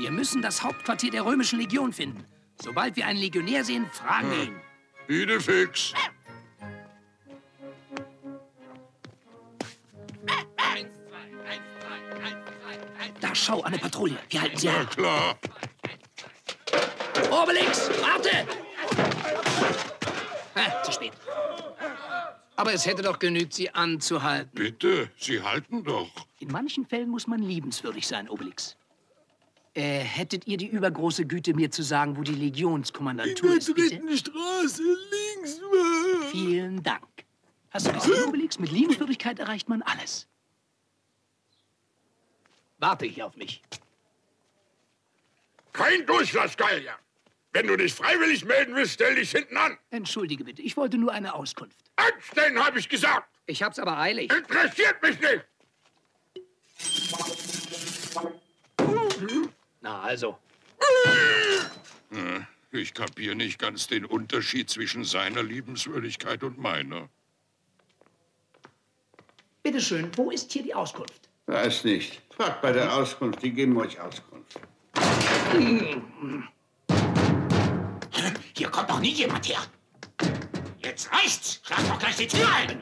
Wir müssen das Hauptquartier der römischen Legion finden. Sobald wir einen Legionär sehen, fragen wir ihn. Idefix. Da, schau, eine Patrouille. Wir halten sie Na an. klar. Obelix, warte! Zu spät. Aber es hätte doch genügt, sie anzuhalten. Bitte, Sie halten doch. In manchen Fällen muss man liebenswürdig sein, Obelix. Hättet ihr die übergroße Güte, mir zu sagen, wo die Legionskommandantur ist, bitte? In der Straße links. Vielen Dank. Hast du gesehen, Obelix? Mit Liebenswürdigkeit erreicht man alles. Warte hier auf mich. Kein Durchlass, Gallier. Wenn du dich freiwillig melden willst, stell dich hinten an. Entschuldige bitte, ich wollte nur eine Auskunft. Anstellen, habe ich gesagt. Ich hab's aber eilig. Interessiert mich nicht. Na also. Ich kapiere nicht ganz den Unterschied zwischen seiner Liebenswürdigkeit und meiner. Bitte schön, wo ist hier die Auskunft? Weiß nicht. Fragt bei der Auskunft, die geben euch Auskunft. Hier kommt doch nie jemand her. Jetzt reicht's. Schlag doch gleich die Tür ein.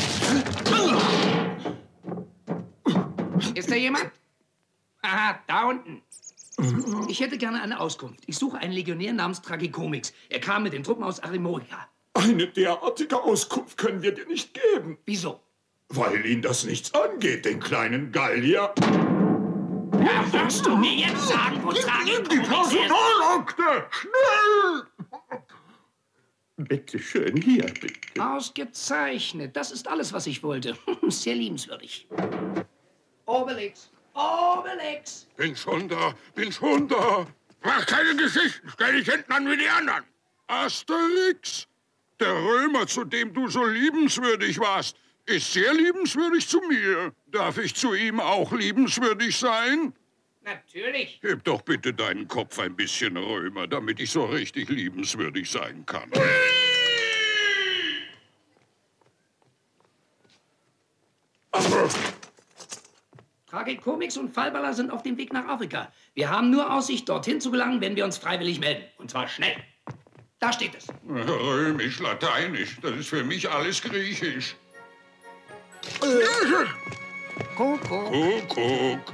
Ist da jemand? Aha, da unten. Ich hätte gerne eine Auskunft. Ich suche einen Legionär namens Tragicomix. Er kam mit den Truppen aus Arimorica. Eine derartige Auskunft können wir dir nicht geben. Wieso? Weil ihn das nichts angeht, den kleinen Gallier. Ja, willst du mir jetzt sagen, wo Tragicomix ist? Personalakte! Schnell! Bitte schön, hier, bitte. Ausgezeichnet. Das ist alles, was ich wollte. Sehr liebenswürdig. Obelix! Obelix! Bin schon da, bin schon da. Mach keine Geschichten, stell dich hinten an wie die anderen. Asterix, der Römer, zu dem du so liebenswürdig warst, ist sehr liebenswürdig zu mir. Darf ich zu ihm auch liebenswürdig sein? Natürlich. Heb doch bitte deinen Kopf ein bisschen, Römer, damit ich so richtig liebenswürdig sein kann. Tragicomix und Fallballer sind auf dem Weg nach Afrika. Wir haben nur Aussicht, dorthin zu gelangen, wenn wir uns freiwillig melden. Und zwar schnell. Da steht es. Römisch, Lateinisch, das ist für mich alles Griechisch. Kuckuck. Kuckuck.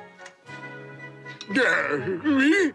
Wie?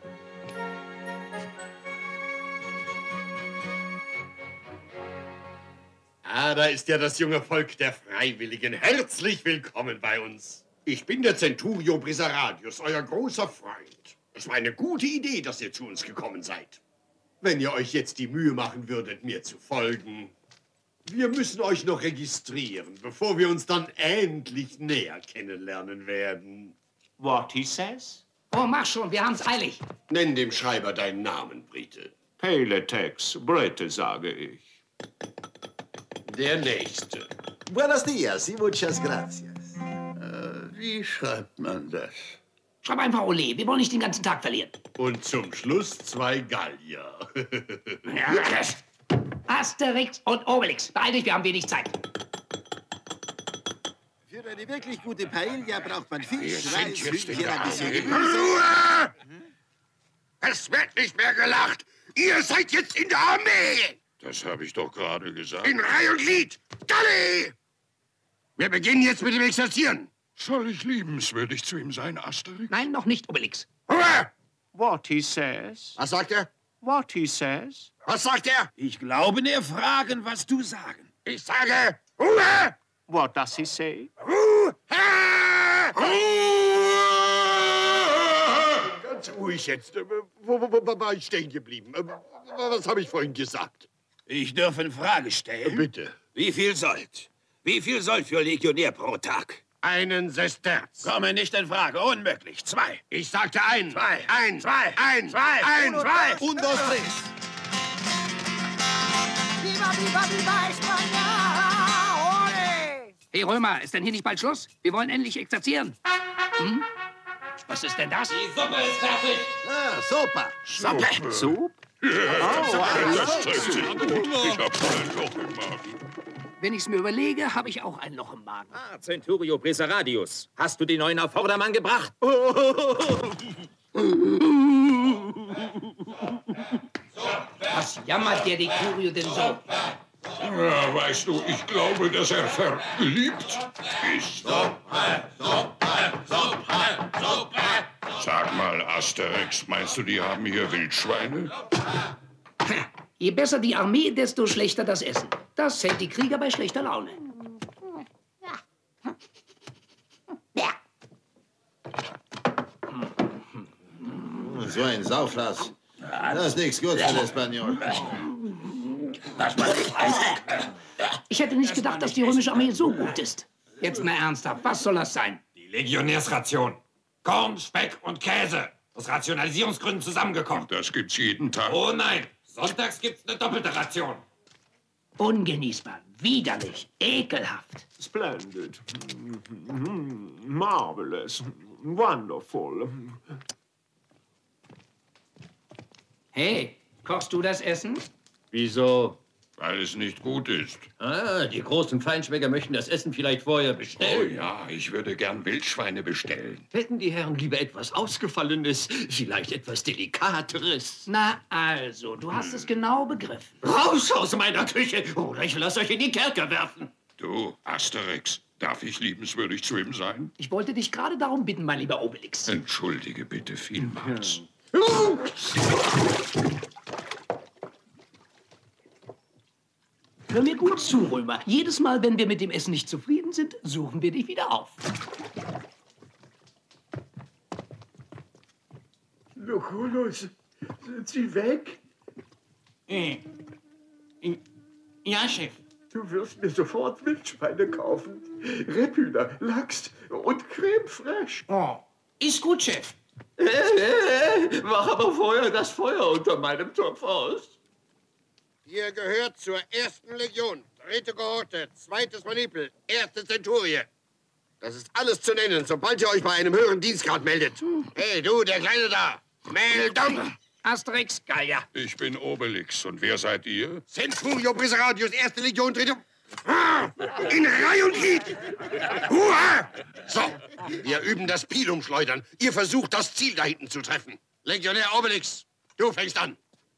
Ah, da ist ja das junge Volk der Freiwilligen. Herzlich willkommen bei uns. Ich bin der Centurio Brisaradius, euer großer Freund. Es war eine gute Idee, dass ihr zu uns gekommen seid. Wenn ihr euch jetzt die Mühe machen würdet, mir zu folgen. Wir müssen euch noch registrieren, bevor wir uns dann endlich näher kennenlernen werden. What he says? Oh, mach schon, wir haben's eilig. Nenn dem Schreiber deinen Namen, Brite. Peletex, Brite, sage ich. Der Nächste. Buenos dias y muchas gracias. Wie schreibt man das? Schreib einfach Ole, wir wollen nicht den ganzen Tag verlieren. Und zum Schluss 2 Gallier. Asterix und Obelix. Beeil dich, wir haben wenig Zeit. Für eine wirklich gute Paella braucht man Fisch, Wir sind Reis, jetzt in Hühnchen, der ein bisschen Armee. Gemüse. Ruhe! Es wird nicht mehr gelacht. Ihr seid jetzt in der Armee. Das habe ich doch gerade gesagt. In Reihe und Glied. Galli! Wir beginnen jetzt mit dem Exerzieren. Soll ich liebenswürdig zu ihm sein, Asterix? Nein, noch nicht, Obelix. Ruhe! What he says? Was sagt er? What he says? Was sagt er? Ich glaube, er fragen, was du sagen. Ich sage Ruhe! What does he say? Ruhe! Ruhe! Ganz ruhig jetzt. Wo war ich stehen geblieben? Was habe ich vorhin gesagt? Ich darf eine Frage stellen. Bitte. Wie viel Sold? Wie viel Sold für Legionär pro Tag? Einen Sesterz. Komme nicht in Frage. Unmöglich. 2. Ich sagte ein. 2. Ein. 2. Ein. 2. Ein. 2. Un, dos, tres. Viva, viva, viva España! Ole! Hey, Römer, ist denn hier nicht bald Schluss? Wir wollen endlich exerzieren. Hm? Was ist denn das? Die Suppe ist fertig. Ah, Sopa. Suppe. Soup? Das trifft sich gut. Ich hab ein Loch im Magen. Wenn ich's mir überlege, habe ich auch ein Loch im Magen. Ah, Centurio Brisaradius. Hast du den neuen auf Vordermann gebracht? Was jammert der Decurio denn so? Ja, weißt du, ich glaube, dass er verliebt ist. Sag mal, Asterix, meinst du, die haben hier Wildschweine? Je besser die Armee, desto schlechter das Essen. Das hält die Krieger bei schlechter Laune. So ein Sauflass. Das ist nichts Gutes für den Spaniol. Ich hätte nicht gedacht, dass die römische Armee so gut ist. Jetzt mal ernsthaft, was soll das sein? Die Legionärsration. Korn, Speck und Käse. Aus Rationalisierungsgründen zusammengekocht. Das gibt's jeden Tag. Oh nein, sonntags gibt's eine doppelte Ration. Ungenießbar, widerlich, ekelhaft. Splendid. Marvelous. Wonderful. Hey, kochst du das Essen? Wieso? Weil es nicht gut ist. Ah, die großen Feinschmecker möchten das Essen vielleicht vorher Oh bestellen. ja, ich würde gern Wildschweine bestellen. Hätten die Herren lieber etwas Ausgefallenes, vielleicht etwas Delikateres? Na also, du hast es genau begriffen. Raus aus meiner Küche, oder ich lasse euch in die Kerker werfen. Du, Asterix, darf ich liebenswürdig zu ihm sein? Ich wollte dich gerade darum bitten, mein lieber Obelix. Entschuldige bitte vielmals. Hör mir gut zu, Römer. Jedes Mal, wenn wir mit dem Essen nicht zufrieden sind, suchen wir dich wieder auf. Lucullus, sind Sie weg? Ja, Chef. Du wirst mir sofort Wildschweine kaufen. Rebhühner, Lachs und Creme fraiche. Oh, ist gut, Chef. Mach aber vorher das Feuer unter meinem Topf aus. Ihr gehört zur 1. Legion, 3. Kohorte, 2. Manipel, 1. Zenturie. Das ist alles zu nennen, sobald ihr euch bei einem höheren Dienstgrad meldet. Hey, du, der Kleine da. Meldung! Asterix, Gallier. Ich bin Obelix. Und wer seid ihr? Centurio Brisseradius, 1. Legion, 3. In Reihe und Glied! Hurra! So, wir üben das Pilumschleudern. Ihr versucht, das Ziel da hinten zu treffen. Legionär Obelix, du fängst an.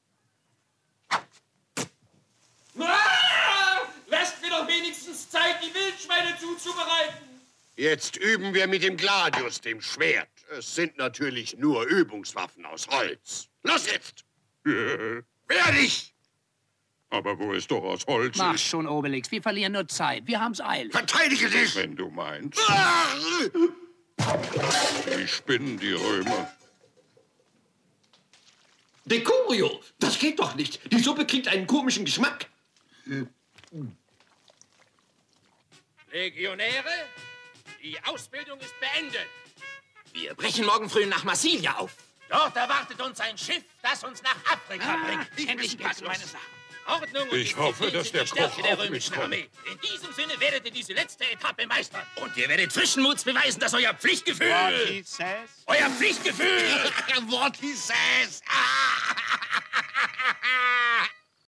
Lasst mir doch wenigstens Zeit, die Wildschweine zuzubereiten. Jetzt üben wir mit dem Gladius, dem Schwert. Es sind natürlich nur Übungswaffen aus Holz. Los jetzt! Wehr dich! Aber wo es doch aus Holz Mach ist. schon, Obelix. Wir verlieren nur Zeit. Wir haben's eilig. Verteidige dich! Wenn du meinst. Ah! Die spinnen, die Römer. Decurio, das geht doch nicht. Die Suppe kriegt einen komischen Geschmack. Legionäre, die Ausbildung ist beendet. Wir brechen morgen früh nach Marsilia auf. Dort erwartet uns ein Schiff, das uns nach Afrika bringt. Endlich geht's meine Sache. Ordnung und Ich hoffe, dass der die Stärke Koch der auch römischen mitkommt. Armee. In diesem Sinne werdet ihr diese letzte Etappe meistern. Und ihr werdet frischen Muts beweisen, dass euer Pflichtgefühl... What he says? Euer Pflichtgefühl... What he says!